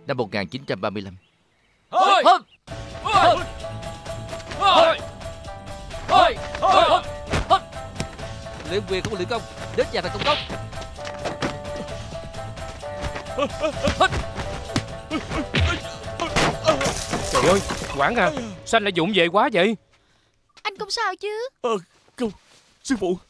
năm 1935. Thôi! Thôi! Thôi! Thôi! Thôi! Thôi! Thôi! Luyện quyền không có luyện công, đến nhà thằng công công. Trời ơi, Quảng à, sao anh lại vụng về quá vậy? Anh không sao chứ? Không, sư phụ.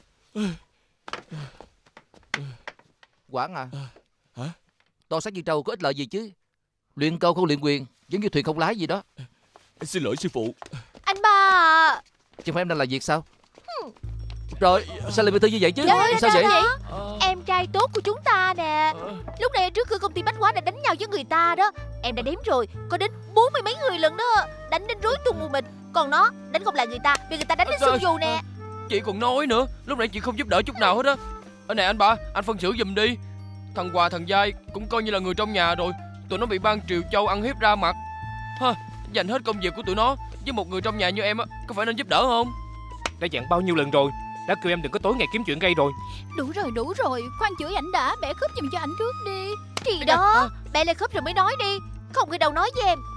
Quảng à, Hả? to xác như trâu có ích lợi gì chứ? Luyện câu không luyện quyền, giống như thuyền không lái gì đó. Xin lỗi sư phụ. Anh ba à. Chẳng phải em đang làm việc sao? Rồi, sao lại bị thương như vậy chứ? Trời Sao vậy? Em trai tốt của chúng ta nè. Lúc này trước cửa công ty bách hóa đã đánh nhau với người ta đó. Em đã đếm rồi, có đến 40 mấy người lần đó. Đánh đến rối tung mù mịt. Còn nó đánh không lại người ta, vì người ta đánh đến sưng dù nè. Chị còn nói nữa, lúc nãy chị không giúp đỡ chút nào hết á. Ở này anh ba, anh phân xử giùm đi. Thằng Hòa thằng Giai cũng coi như là người trong nhà rồi. Tụi nó bị ban Triều Châu ăn hiếp ra mặt. Dành hết công việc của tụi nó với một người trong nhà như em á, có phải nên giúp đỡ không? Đã dặn bao nhiêu lần rồi, đã kêu em đừng có tối ngày kiếm chuyện gây rồi. Đủ rồi, khoan chửi ảnh đã. Bẻ khớp giùm cho ảnh trước đi. Thì đó, bẻ lên khớp rồi mới nói đi. Không người đâu nói với em.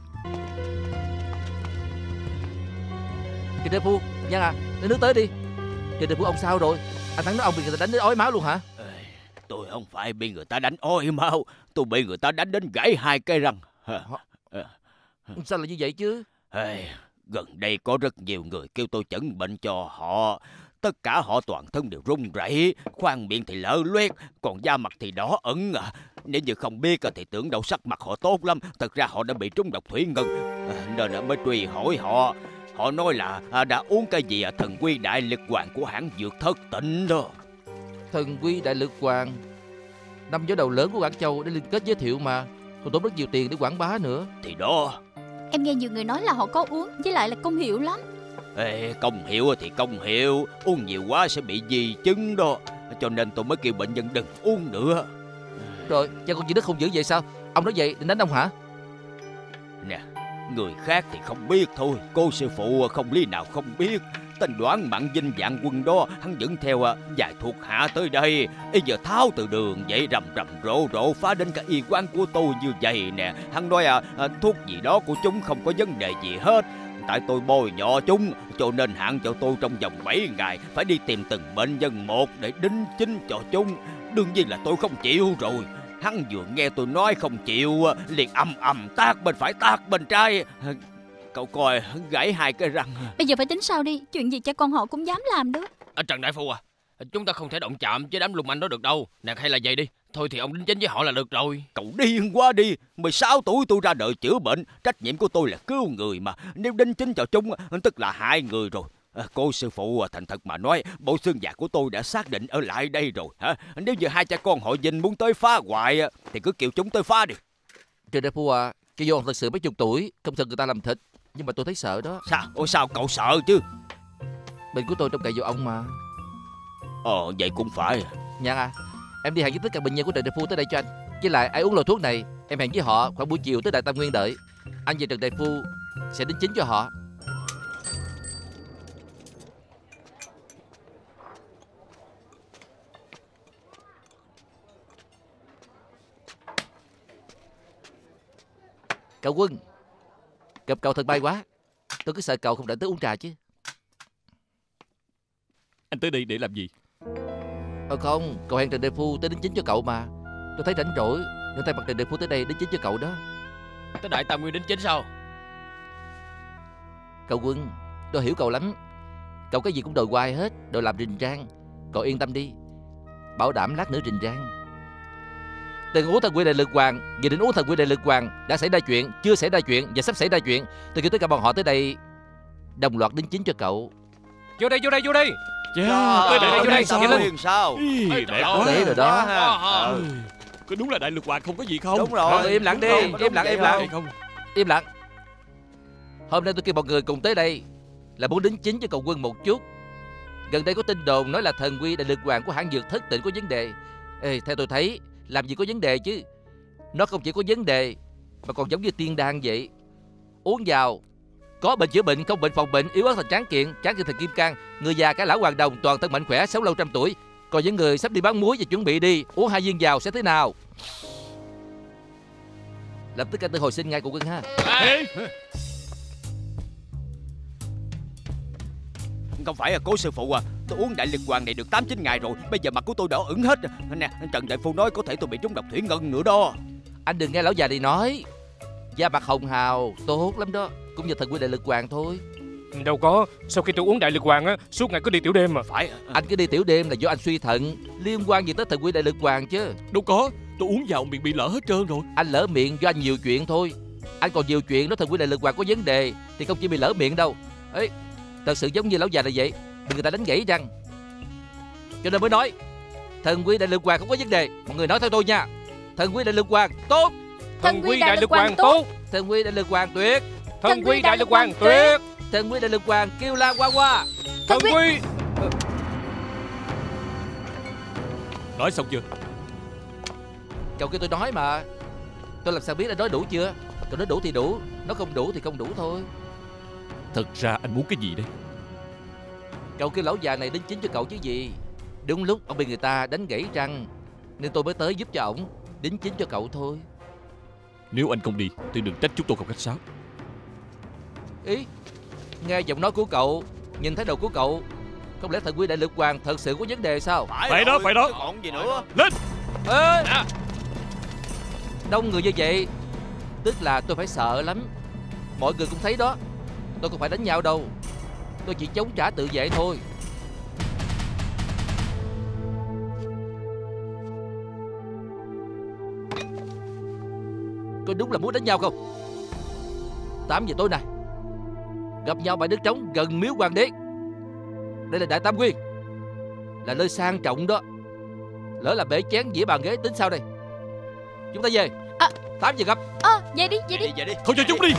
Kìa Đại Phu, Giang à, lấy nước tới đi. Kìa Đại Phu, ông sao rồi? Anh thắng nói ông bị người ta đánh đến ói máu luôn hả? Tôi không phải bị người ta đánh ói máu, tôi bị người ta đánh đến gãy 2 cái răng. Sao lại như vậy chứ? Gần đây có rất nhiều người kêu tôi chẩn bệnh cho họ. Tất cả họ toàn thân đều run rẩy, khoang miệng thì lở loét, còn da mặt thì đỏ ẩn. Nếu như không biết thì tưởng đâu sắc mặt họ tốt lắm. Thật ra họ đã bị trúng độc thủy ngân, nên mới truy hỏi họ. Họ nói là đã uống cái gì thần quy đại lực hoàng của hãng dược Thất Tịnh đó. Thần quy đại lực hoàng, năm gió đầu lớn của Quảng Châu để liên kết giới thiệu mà, còn tốn rất nhiều tiền để quảng bá nữa. Thì đó, Em nghe nhiều người nói là họ có uống, với lại là công hiệu lắm. công hiệu thì công hiệu, uống nhiều quá sẽ bị di chứng đó. Cho nên tôi mới kêu bệnh nhân đừng uống nữa. Rồi, cha con chị Đức không giữ vậy sao? Ông nói vậy định đánh ông hả? Nè, người khác thì không biết thôi, cô sư phụ không lý nào không biết. Tên Đoán Mạn Vinh Vạn Quân đó, hắn dẫn theo vài thuộc hạ tới đây. Bây giờ tháo từ đường vậy rầm rộ phá đến cả y quán của tôi như vậy nè. Hắn nói thuốc gì đó của chúng không có vấn đề gì hết. Tại tôi bôi nhọ chúng, cho nên hạn cho tôi trong vòng 7 ngày phải đi tìm từng bệnh nhân một để đính chính cho chúng. Đương nhiên là tôi không chịu rồi. Hắn vừa nghe tôi nói không chịu, liền ầm tát bên phải tát bên trái. Cậu coi, gãy 2 cái răng. Bây giờ phải tính sao đi, chuyện gì cha con họ cũng dám làm đó. Trần Đại Phu à, chúng ta không thể động chạm với đám lùng anh đó được đâu. Nè, hay là vậy đi, thôi thì ông đính chính với họ là được rồi. Cậu điên quá đi, 16 tuổi tôi ra đời chữa bệnh, trách nhiệm của tôi là cứu người mà. Nếu đính chính cho chúng, tức là hại người rồi. Cô sư phụ thành thật mà nói, bộ xương già của tôi đã xác định ở lại đây rồi. Nếu như hai cha con họ Vinh muốn tới phá hoại thì cứ kêu chúng tới phá đi. Trần Đại Phu à, cho dù ông thật sự mấy chục tuổi, không sợ người ta làm thịt, nhưng mà tôi thấy sợ đó. Sao cậu sợ chứ? Bệnh của tôi trông cậy vào ông mà. Vậy cũng phải. Nhạn à, em đi hẹn với tất cả bệnh nhân của Trần Đại Phu tới đây cho anh. Với lại ai uống lô thuốc này, em hẹn với họ khoảng buổi chiều tới Đại Tam Nguyên đợi. Anh và Trần Đại Phu sẽ đính chính cho họ. Cậu Quân, gặp cậu thật may quá. Tôi cứ sợ cậu không rảnh tới uống trà chứ. Anh tới đây để làm gì? Không, cậu hẹn Trần Đại Phu tới đính chính cho cậu mà. Tôi thấy rảnh rỗi nên thay mặt Trần Đại Phu tới đây đính chính cho cậu đó. Tới Đại Tam Nguyên đính chính sao? Cậu Quân, tôi hiểu cậu lắm. Cậu cái gì cũng đòi hoài hết, đòi làm rình rang. Cậu yên tâm đi, bảo đảm lát nữa rình rang. Từng uống thần quy đại lực hoàng, vừa định uống thần quy đại lực hoàng, đã xảy ra chuyện, chưa xảy ra chuyện và sắp xảy ra chuyện. Tôi kêu tất cả bọn họ tới đây đồng loạt đính chính cho cậu. Vô đây. Tới đây, vô đây. Sao? Đẹp quá. Đấy rồi đó. Có đúng là đại lực hoàng không có gì không? Đúng rồi. Im lặng đi, im lặng. Không. Im lặng. Hôm nay tôi kêu mọi người cùng tới đây là muốn đính chính cho cậu Quân một chút. Gần đây có tin đồn nói là thần quy đại lực hoàng của hãng dược Thất Tịnh có vấn đề. Theo tôi thấy làm gì có vấn đề chứ. Nó không chỉ có vấn đề mà còn giống như tiên đan vậy. Uống vào có bệnh chữa bệnh, không bệnh phòng bệnh, yếu ớt thành tráng kiện thành kim cang, người già cả lão hoàng đồng, toàn thân mạnh khỏe, sống lâu trăm tuổi. Còn những người sắp đi bán muối và chuẩn bị đi, uống 2 viên vào sẽ thế nào? lập tức anh tới hồi sinh ngay cậu Quân ha. Ê, Không phải cố sư phụ à, tôi uống đại lực hoàng này được 8-9 ngày rồi, bây giờ mặt của tôi đỏ ửng hết. Nè, Trần đại phu nói có thể tôi bị trúng độc thủy ngân nữa đó. Anh đừng nghe lão già này nói. Da mặt hồng hào tốt lắm đó, cũng như thần quy đại lực hoàng thôi. đâu có. Sau khi tôi uống đại lực hoàng á, suốt ngày cứ đi tiểu đêm mà. Phải. Anh cứ đi tiểu đêm là do anh suy thận, liên quan gì tới thần quy đại lực hoàng chứ. Đâu có, tôi uống vào miệng bị lỡ hết trơn rồi. Anh lỡ miệng do anh nhiều chuyện thôi. Anh còn nhiều chuyện nói thần quy đại lực hoàng có vấn đề thì không chỉ bị lỡ miệng đâu. Ấy, thật sự giống như lão già này vậy, bị người ta đánh gãy răng. Cho nên mới nói thần quy đại lực hoàng không có vấn đề. Mọi người nói theo tôi nha. Thần quy đại lực hoàng tốt. Thần quy đại lực hoàng tốt. Thần quy đại lực hoàng tuyệt. Thần quy đại lực hoàng tuyệt. Thần quy đại lực hoàng kêu la qua qua. Thần quy. Nói xong chưa? Cậu kêu tôi nói mà. Tôi làm sao biết anh nói đủ chưa? Cậu nói đủ thì đủ, nói không đủ thì không đủ thôi. Thật ra anh muốn cái gì đây? Cậu kêu lão già này đính chính cho cậu chứ gì. Đúng lúc ông bị người ta đánh gãy răng nên tôi mới tới giúp cho ổng đính chính cho cậu thôi. Nếu anh không đi thì đừng trách chúng tôi không khách sáo. Ý, nghe giọng nói của cậu, nhìn thái độ của cậu, không lẽ thần quy đại lực hoàng thật sự có vấn đề sao? Phải đó, phải đó. Còn gì nữa. Lên. Ê, đông người như vậy tức là tôi phải sợ lắm. Mọi người cũng thấy đó, tôi không phải đánh nhau đâu, tôi chỉ chống trả tự vệ thôi. Có đúng là muốn đánh nhau không? 8 giờ tối nay gặp nhau bãi đất trống gần miếu hoàng đế. Đây là Đại Tam Nguyên, là nơi sang trọng đó. Lỡ là bể chén dĩa bàn ghế tính sao đây? Chúng ta về. 8 giờ gặp. Về đi. Thôi cho chúng đi.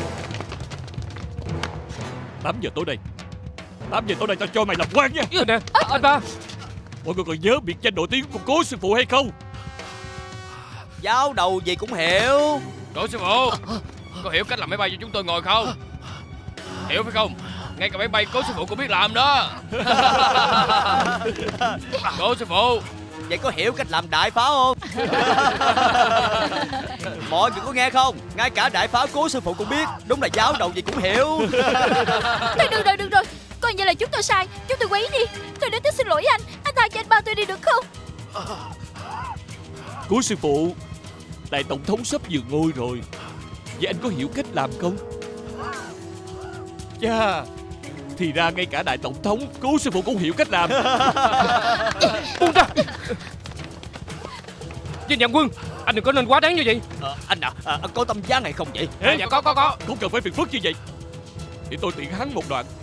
8 giờ tối nay. 8 giờ tối nay tao cho mày làm quan nha. Nè, anh ba. Mọi người còn nhớ biệt danh nổi tiếng của cố sư phụ hay không? Giáo đầu gì cũng hiểu. Cố sư phụ, có hiểu cách làm máy bay cho chúng tôi ngồi không? Hiểu phải không? Ngay cả máy bay cố sư phụ cũng biết làm đó. Cố sư phụ, Vậy có hiểu cách làm đại pháo không? Mọi người có nghe không? Ngay cả đại pháo cố sư phụ cũng biết. Đúng là giáo đầu gì cũng hiểu. Thôi được rồi, coi như là chúng tôi sai, chúng tôi quấy đi. Tôi đến tới xin lỗi anh tha cho anh ba tôi đi được không? Cố sư phụ, đại tổng thống sắp vừa ngôi rồi. Vậy anh có hiểu cách làm không? Chà, thì ra ngay cả đại tổng thống cố sư phụ cũng hiểu cách làm. Buông ra. Viên Dạng Quân, anh đừng có nên quá đáng như vậy. Anh có tâm giác này không vậy? dạ có. Không cần phải phiền phức như vậy. Để tôi tiện hắn một đoạn.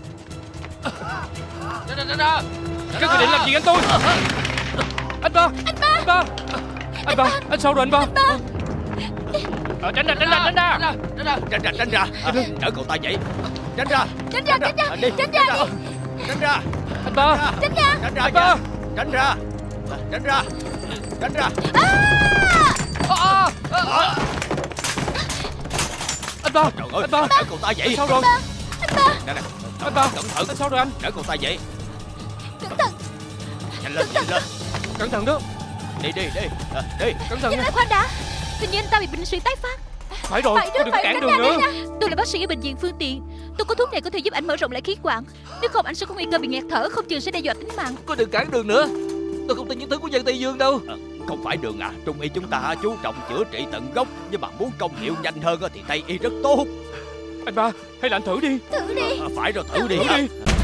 Các người định làm gì anh tôi? Anh ba. Anh sao rồi anh ba? Tránh ra. Đỡ cậu ta vậy. Tránh ra. Tránh ra. Anh ba. Tránh ra. Anh ba. Trời ơi, Anh ba. đỡ cậu ta vậy. Sao rồi? Nè. Anh ba. Cẩn thận. Anh sao rồi anh? Đỡ cậu ta vậy. Cẩn thận. Nhanh lên. Cẩn thận đó. Đi. Cẩn thận. Nhanh lên, khoan đã. Hình như anh ta bị bệnh suyễn tái phát. Phải rồi, Phải đó, đừng có cản đường nữa. Tôi là bác sĩ ở bệnh viện Phương Tiện. Tôi có thuốc này có thể giúp anh mở rộng lại khí quản. Nếu không anh sẽ có nguy cơ bị nghẹt thở, không chừng sẽ đe dọa tính mạng. Có đừng cản đường nữa. Tôi không tin những thứ của dân Tây Dương đâu. Không phải đường à, Trung y chúng ta chú trọng chữa trị tận gốc, nhưng mà muốn công hiệu nhanh hơn thì Tây y rất tốt. Anh ba, hay là anh thử đi. Thử đi. Phải rồi, thử đi. Thử đi.